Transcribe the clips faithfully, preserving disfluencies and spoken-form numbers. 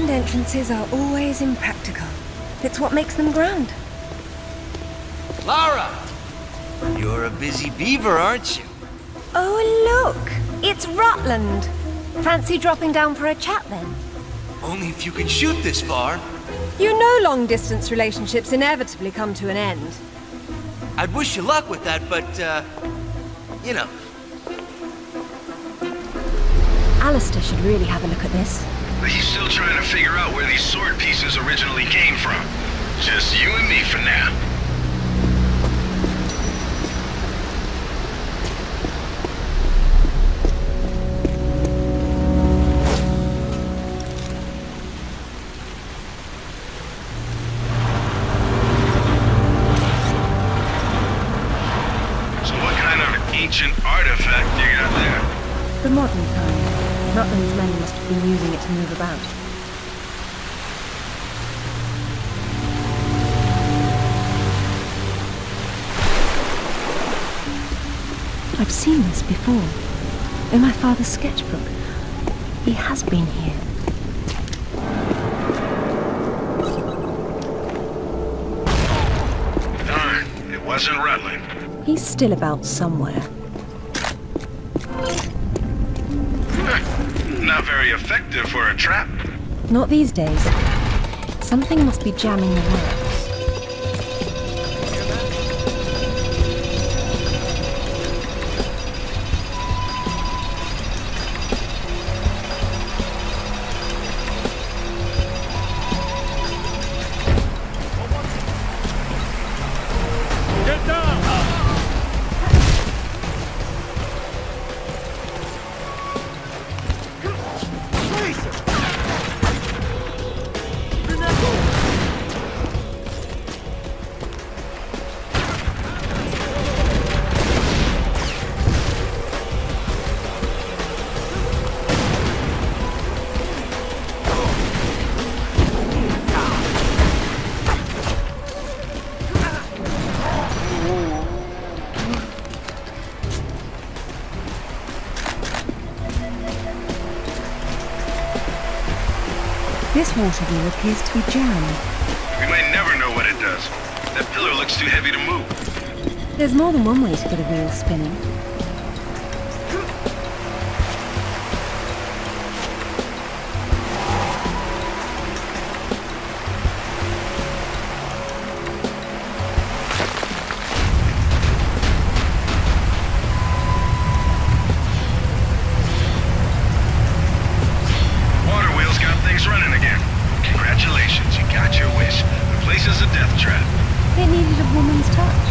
Grand entrances are always impractical. It's what makes them grand. Lara! You're a busy beaver, aren't you? Oh, look! It's Rutland! Fancy dropping down for a chat, then? Only if you can shoot this far. You know long-distance relationships inevitably come to an end. I'd wish you luck with that, but, uh... you know. Alistair should really have a look at this. But he's still trying to figure out where these sword pieces originally came from. Just you and me for now. So what kind of ancient artifact you got there? The modern kind. Rutland's men must have been using it to move about. I've seen this before. In my father's sketchbook. He has been here. Darn, it wasn't Rutland. He's still about somewhere. Not very effective for a trap. Not these days. Something must be jamming the works. Get down! This water wheel appears to be jammed. We might never know what it does. That pillar looks too heavy to move. There's more than one way to get a wheel spinning. Running again. Congratulations, you got your wish. The place is a death trap. It needed a woman's touch.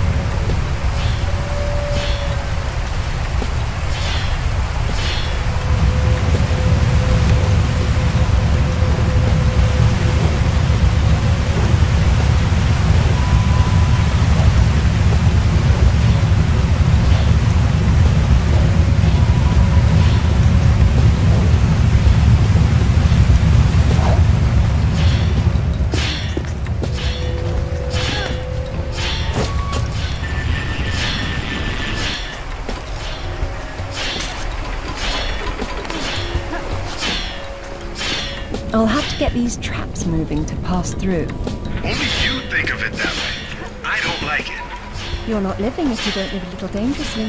I'll have to get these traps moving to pass through. Only you think of it that way. I don't like it. You're not living if you don't live a little dangerously.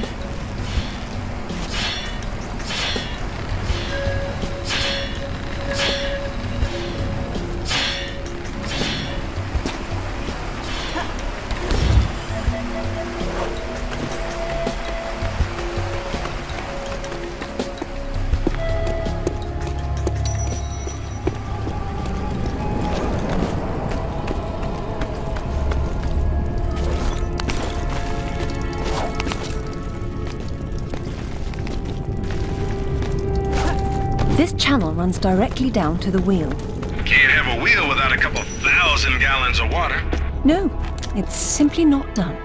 This channel runs directly down to the wheel. Can't have a wheel without a couple thousand gallons of water. No, it's simply not done.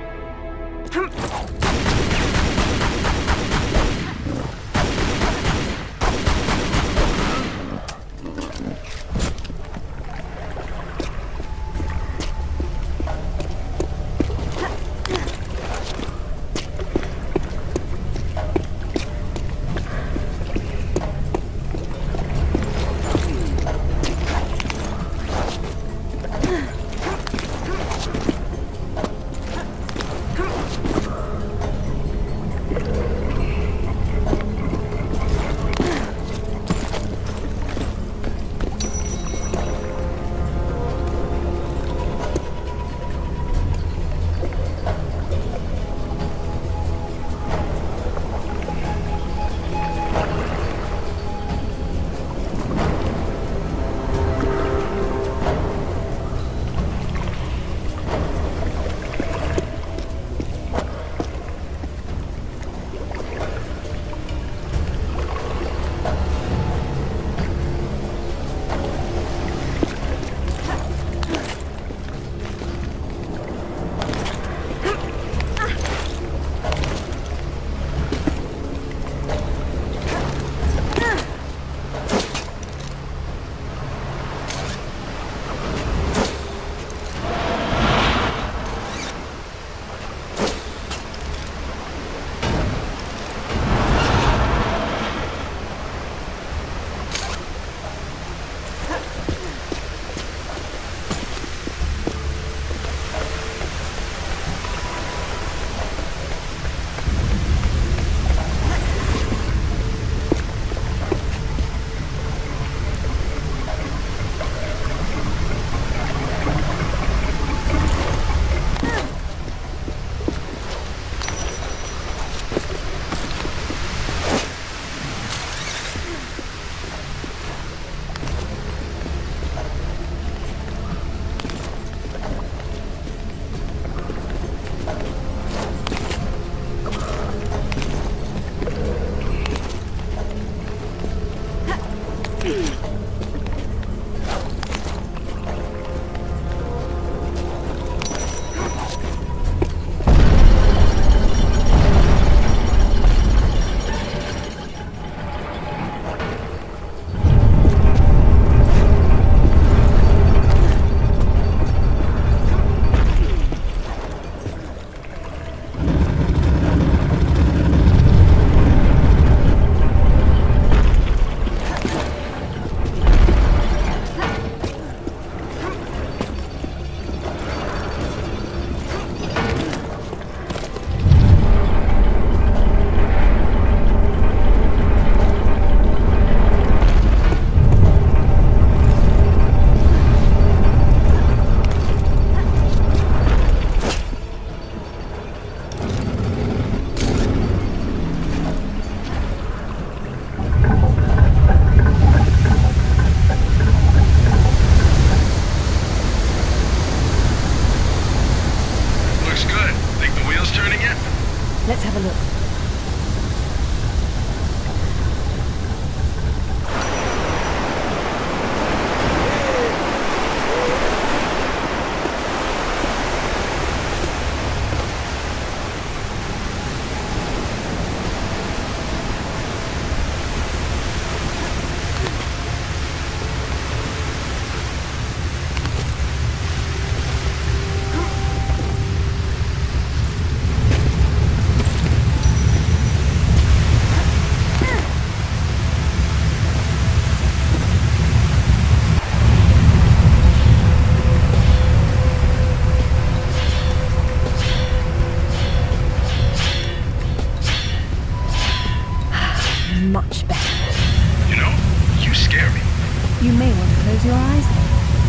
Close your eyes then.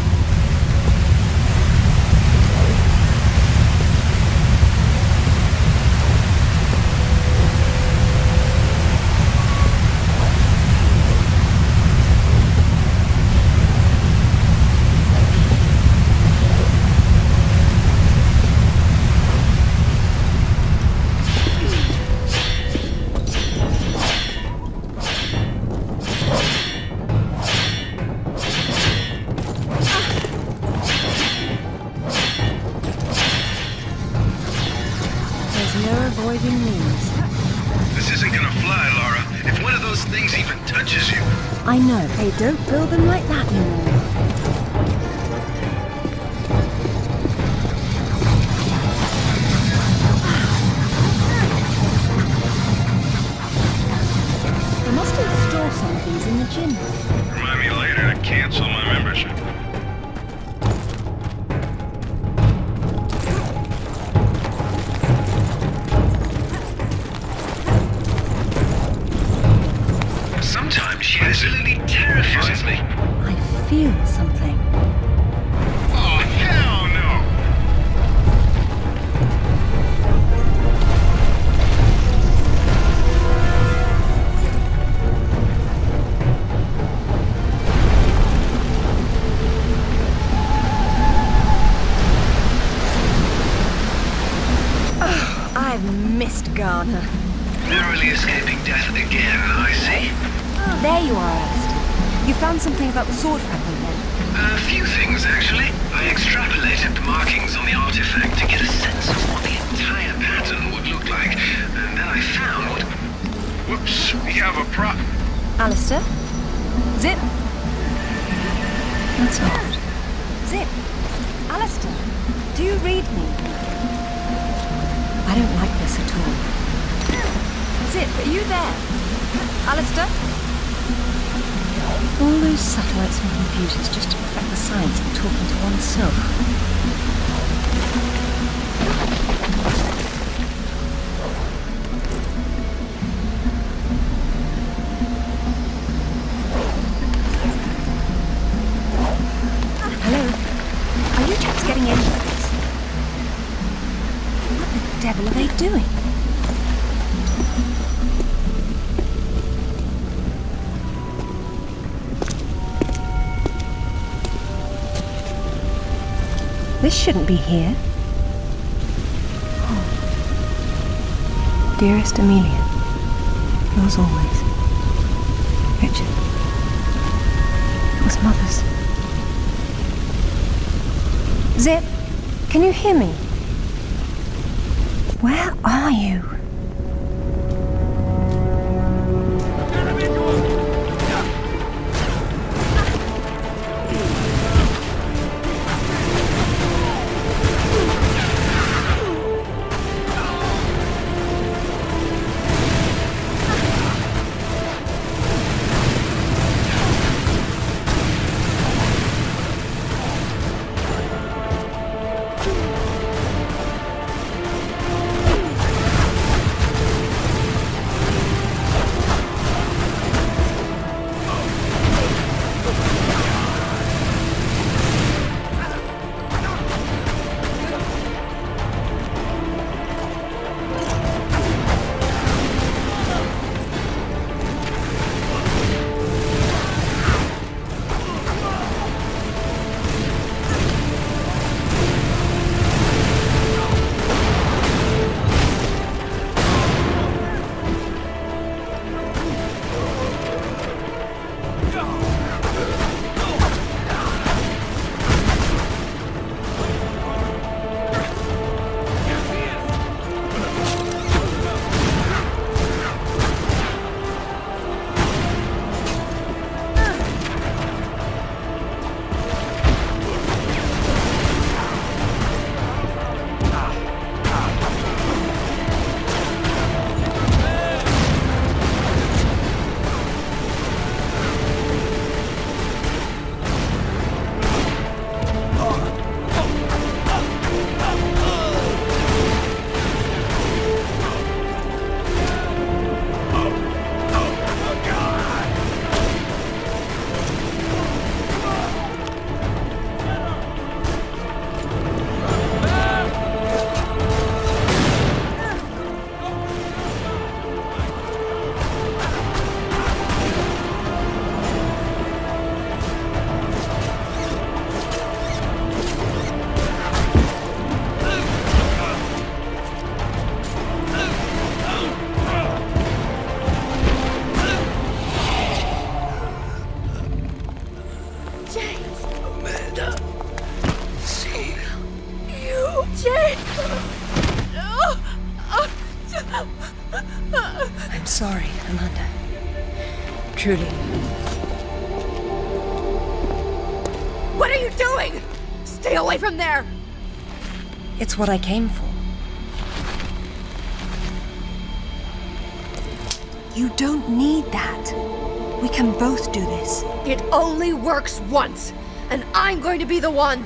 I know, they don't build them like that anymore. They must install some of these in the gym. Remind me later to cancel my membership. Sometimes she absolutely terrifies me. I feel something. Oh, hell no! Oh, I've missed Garner. Narrowly escaping death again, I see. There you are, Alistair. You found something about the sword fragment then? A few things, actually. I extrapolated the markings on the artifact to get a sense of what the entire pattern would look like. And then I found... Whoops, we have a prop. Alistair? Zip? That's odd. Zip? Alistair? Do you read me? I don't like this at all. Zip, are you there? Alistair? All those satellites and computers just to perfect the science of talking to oneself. Hello? Are you chaps getting any of this? What the devil are they doing? This shouldn't be here. Oh. Dearest Amelia, yours always, Richard. It was Mother's. Zip, can you hear me? Where are you? You, Jane! I'm sorry, Amanda. Truly. What are you doing? Stay away from there! It's what I came for. You don't need that. We can both do this. It only works once, and I'm going to be the one.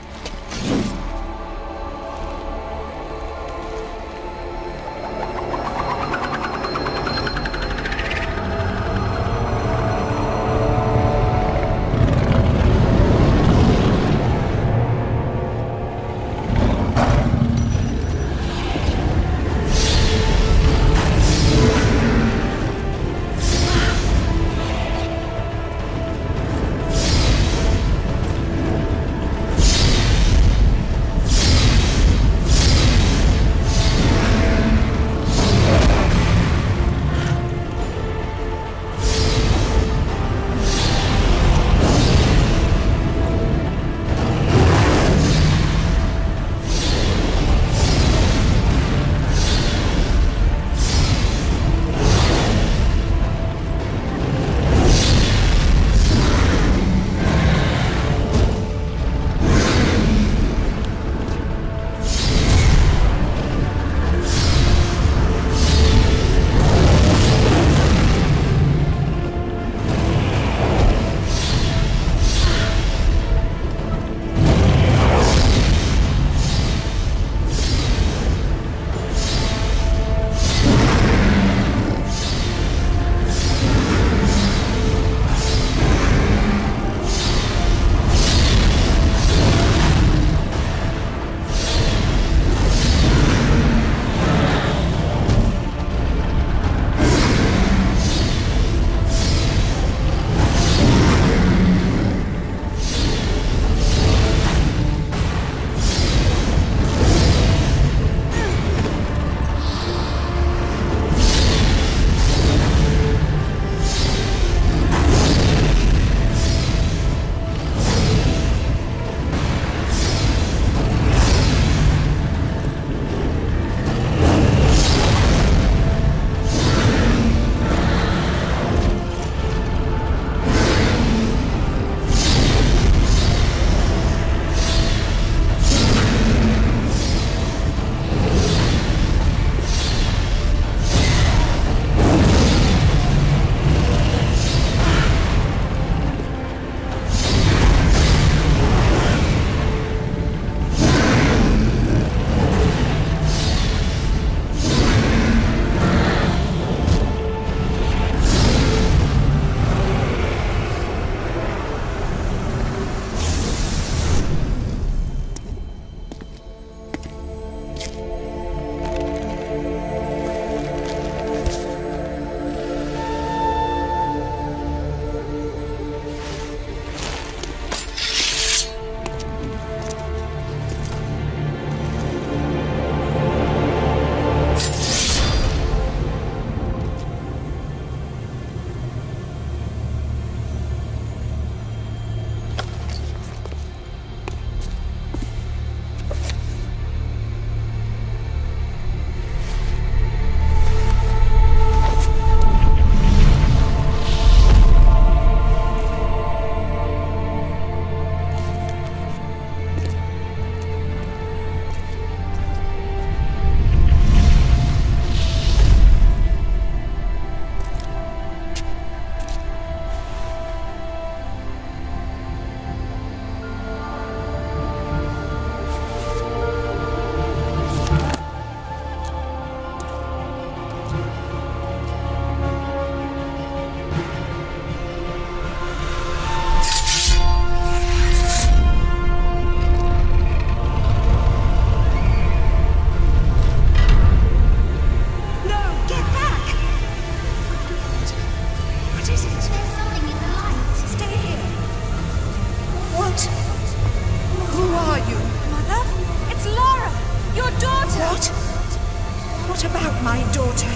What about my daughter?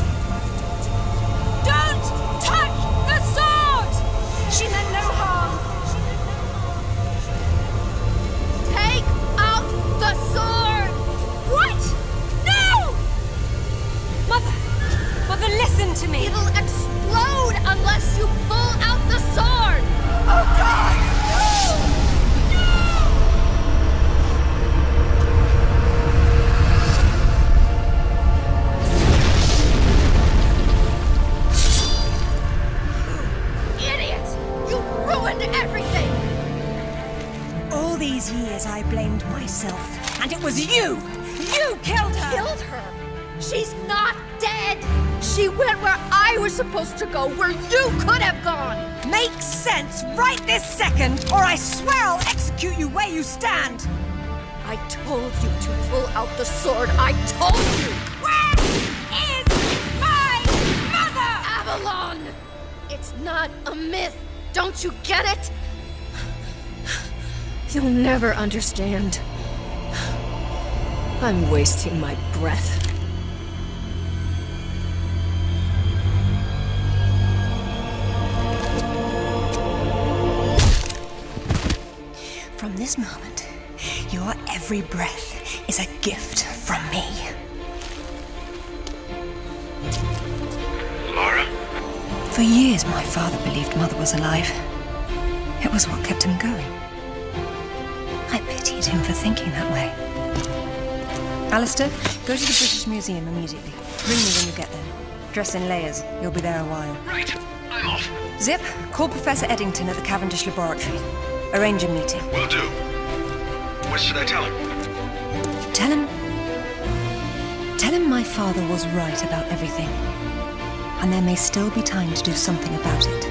Don't touch the sword! She meant no harm. All these years I blamed myself, and it was you! You killed her! Killed her? She's not dead! She went where I was supposed to go, where you could have gone! Makes sense right this second, or I swear I'll execute you where you stand! I told you to pull out the sword. I told you! Where is my mother? Avalon! It's not a myth. Don't you get it? You'll never understand. I'm wasting my breath. From this moment, your every breath is a gift from me. Lara? For years, my father believed Mother was alive. It was what kept him going. I pitied him for thinking that way. Alistair, go to the British Museum immediately. Ring me when you get there. Dress in layers. You'll be there a while. Right, I'm off. Zip, call Professor Eddington at the Cavendish Laboratory. Arrange a meeting. Will do. What should I tell him? Tell him... Tell him my father was right about everything. And there may still be time to do something about it.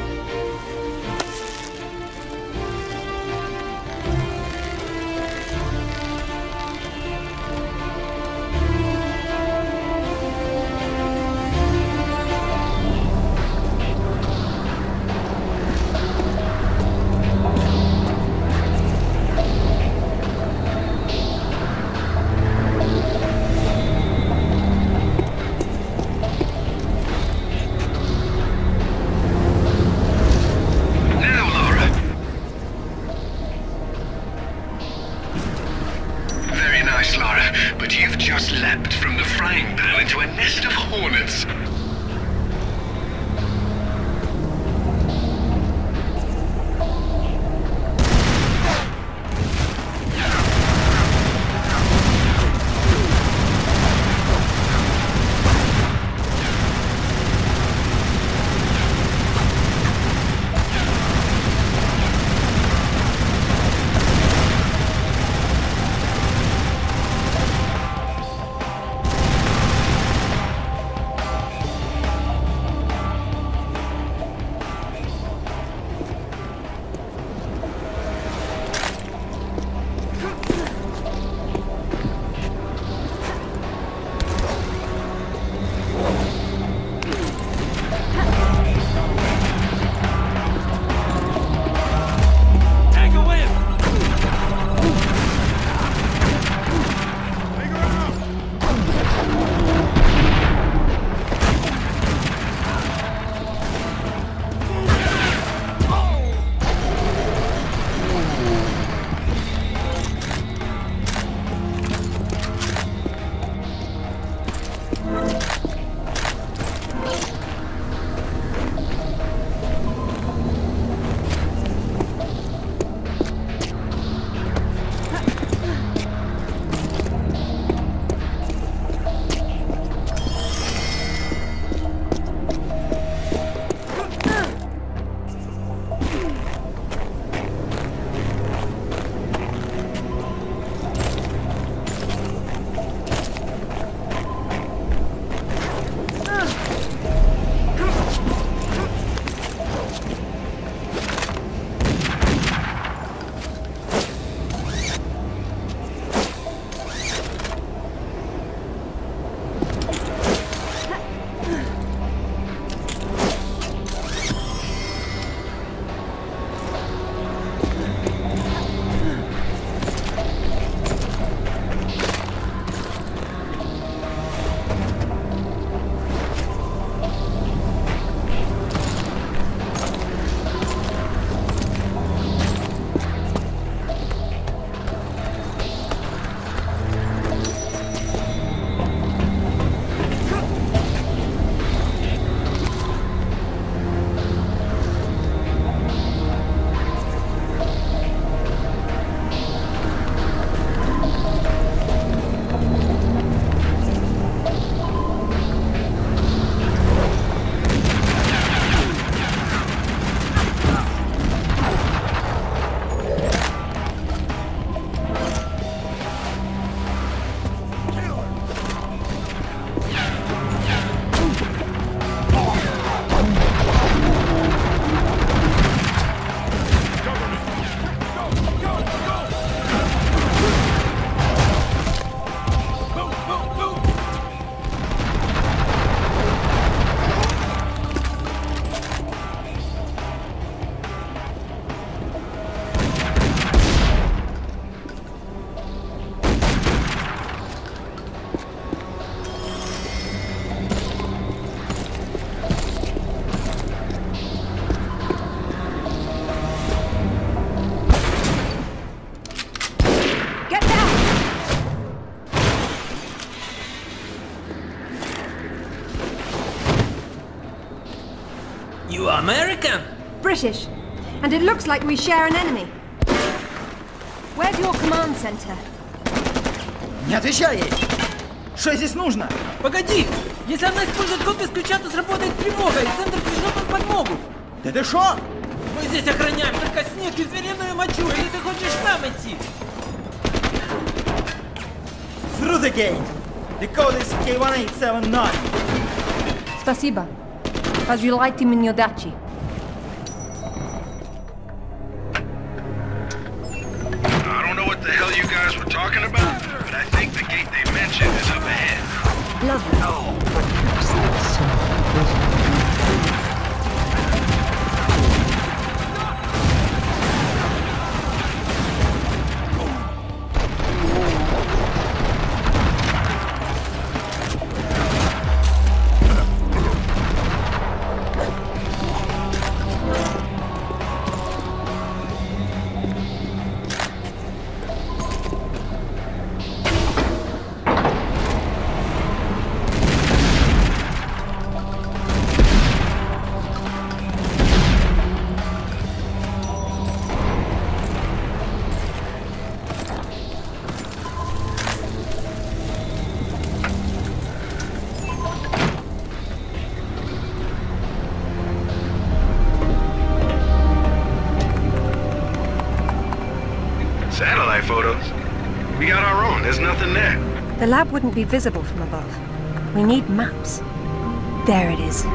American? British. And it looks like we share an enemy. Where's your command center? Не отвечай ей! Что здесь нужно? Погоди! Если она использует код без ключа, то сработает тревога, и центр пришлет нам подмогу. Да ты шо? Мы здесь охраняем только снег и звериную мочу, или ты хочешь сам идти? Through the gate! The code is K one eight seven nine. Спасибо. Разжелайте мне удачи. I don't know what the hell you guys were talking about, but I think the gate they mentioned is up ahead. Lovely. Satellite photos? We got our own, there's nothing there. The lab wouldn't be visible from above. We need maps. There it is.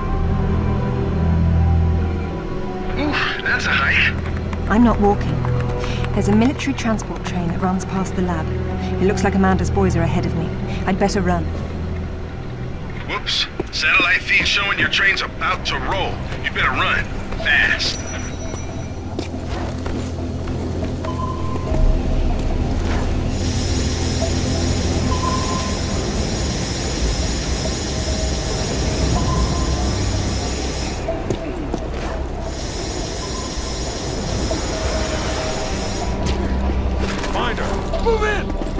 Oof, that's a hike. I'm not walking. There's a military transport train that runs past the lab. It looks like Amanda's boys are ahead of me. I'd better run. Whoops. Satellite feed showing your train's about to roll. You better run. Fast. Move in!